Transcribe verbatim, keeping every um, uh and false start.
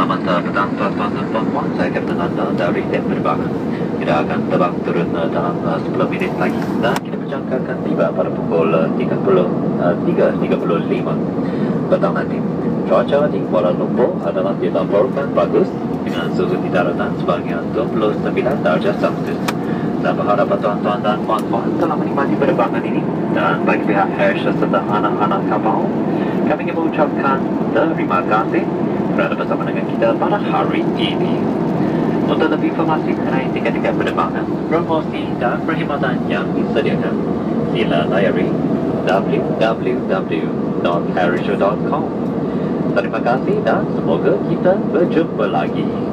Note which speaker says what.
Speaker 1: Selamat petang tuan-tuan dan puan-puan. Saya Kapten anda dari Tim Penerbangan. Kita akan terbang turun uh, dalam uh, sepuluh minit lagi dan kita berjangkakan tiba pada pukul uh, tiga puluh, uh, tiga tiga puluh lima petang nanti. Cuaca di Kuala Lumpur adalah dilaporkan bagus dengan suhu di daratan sebanyak dua puluh sembilan darjah Celsius. Saya berharap tuan-tuan dan puan-puan telah menikmati penerbangan ini, dan bagi pihak Air serta anak-anak kapal, kami ingin mengucapkan terima kasih kerana bersama dengan kita pada hari ini. Untuk lebih informasi mengenai tiket-tiket penerbangan, promosi dan perkhidmatan yang disediakan, sila layari w w w dot airasia dot com. Terima kasih dan semoga kita berjumpa lagi.